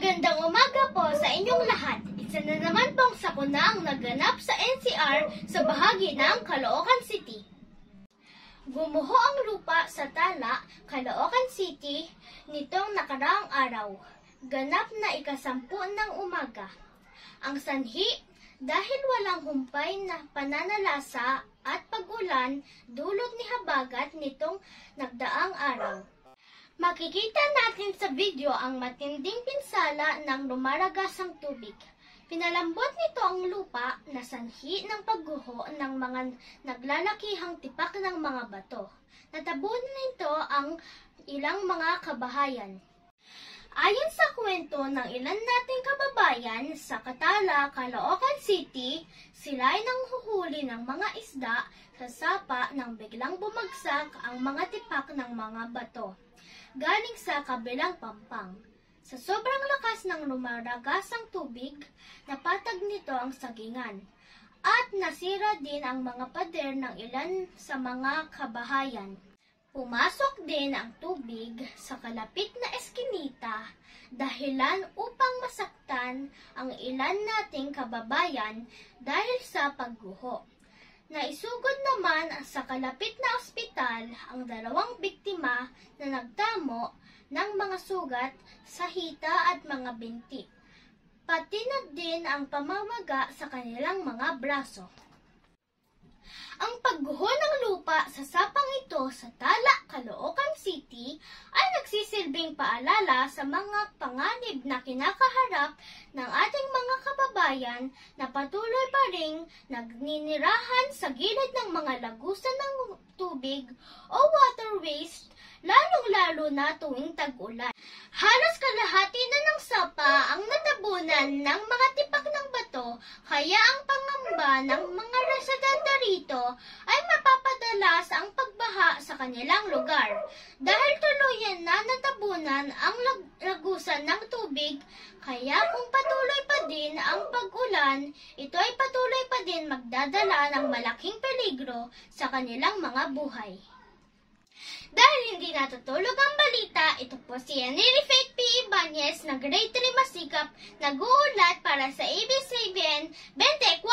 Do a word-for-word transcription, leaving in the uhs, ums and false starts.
Magandang umaga po sa inyong lahat. Isa na naman pong sakuna ang naganap sa N C R sa bahagi ng Caloocan City. Gumuho ang lupa sa Tala, Caloocan City nitong nakaraang araw. Ganap na ikasampu ng umaga. Ang sanhi, dahil walang humpay na pananalasa at pag-ulan, dulot ni habagat nitong nagdaang araw. Makikita natin sa video ang matinding pinsala ng lumaragasang tubig. Pinalambot nito ang lupa na sanhi ng pagguho ng mga naglalakihang tipak ng mga bato. Natabunan nito ang ilang mga kabahayan. Ayon sa kwento ng ilan nating kababayan sa Katala, Caloocan City, sila ay nanghuhuli ng mga isda sa sapa nang biglang bumagsak ang mga tipak ng mga bato galing sa kabilang pampang. Sa sobrang lakas ng lumaragasang tubig, napatag nito ang sagingan at nasira din ang mga pader ng ilan sa mga kabahayan. Pumasok din ang tubig sa kalapit na eskinita, dahilan upang masaktan ang ilan nating kababayan dahil sa pagguho. Naisugod naman sa kalapit na ospital ang dalawang biktima na nagtamo ng mga sugat sa hita at mga binti, pati na din ang pamamaga sa kanilang mga braso. Ang pagguho ng lupa sa sapang ito sa Tala, Caloocan City ay nagsisilbing paalala sa mga panganib na kinakaharap ng ating mga kababayan na patuloy pa ring nagninirahan sa gilid ng mga lagusan ng tubig o waterways, lalong-lalo na tuwing tag-ulan. Halos kalahati na ng sapa ang natabunan ng mga tipak ng bato, kaya ang pangamba ng mga residente rito ay mapapadalas ang pagbaha sa kanilang lugar. Dahil tuluyan na natabunan ang lag- lagusan ng tubig, kaya kung patuloy pa din ang pag-ulan, ito ay patuloy pa din magdadala ng malaking peligro sa kanilang mga buhay. Dahil hindi natutulog ang balita, ito po si Yaniri Faith P. Ibanez na Grade three Masikap, nag-uulat para sa A B S C B N twenty